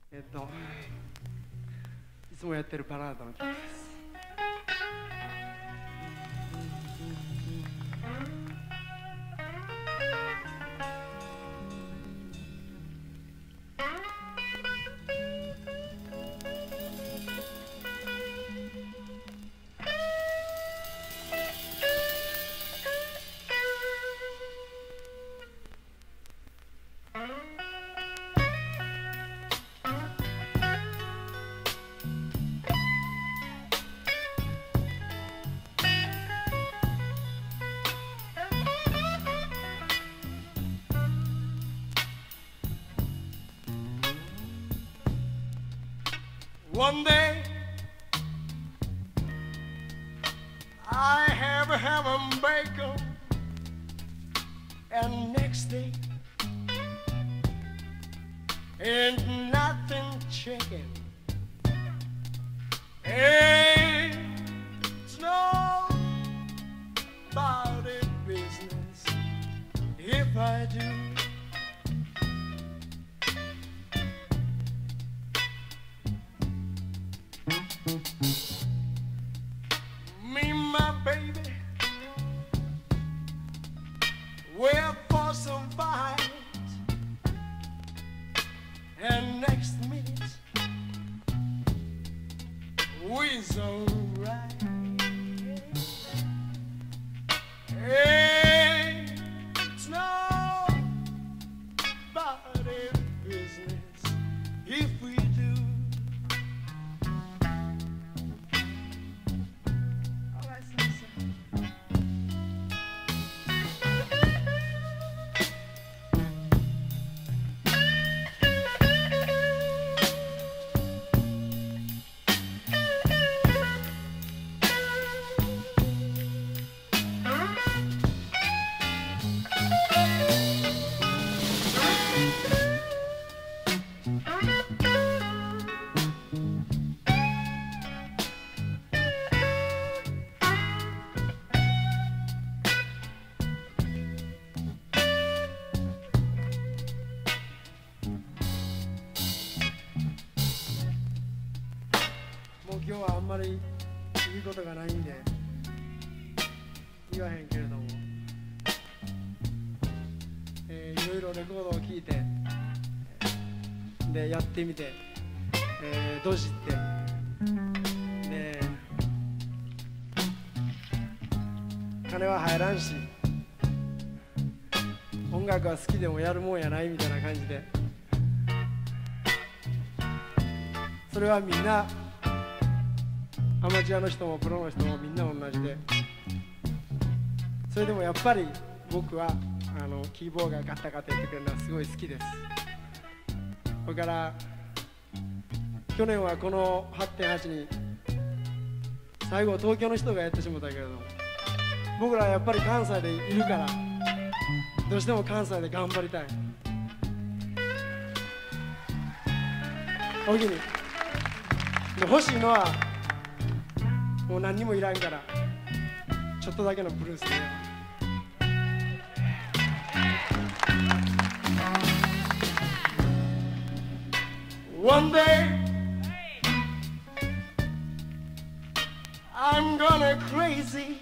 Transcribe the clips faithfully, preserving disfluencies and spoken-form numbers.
えっといつもやってるバラードの曲です。One day I have a ham and bacon, and next day ain't nothing chicken. It's nobody business if I do. Me and my baby, we're for some fight, and next minute we's alright. It's nobody business if we do.もう今日はあんまり言うことがないんで言わへんけれども、えー、いろいろレコードを聴いてでやってみて、えー、ドジってで金は入らんし音楽は好きでもやるもんやないみたいな感じで、それはみんなアマチュアの人もプロの人もみんな同じで、それでもやっぱり僕はあのキーボードがガタガタやってくれるのはすごい好きです。それから去年はこの はちてんはち に最後東京の人がやってしまったけれども、僕らはやっぱり関西でいるからどうしても関西で頑張りたい。おおきに欲しいのはもう何にもいらんからちょっとだけのブルースで。One day I'm gonna crazy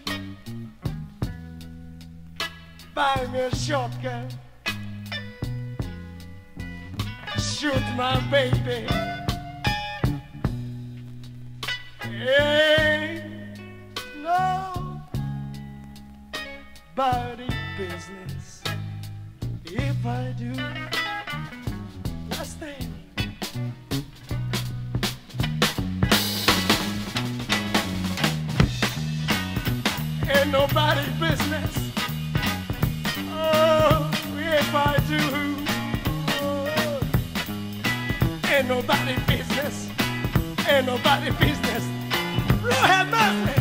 buy me a shotgun, shoot my baby. Ain't nobody business if I do. Last thing. Ain't nobody business. Oh, if I do. Oh, ain't nobody business. Ain't nobody business. Lord have mercy.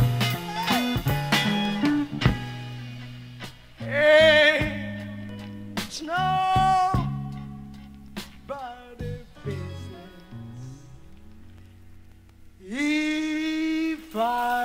Ain't nobody business if I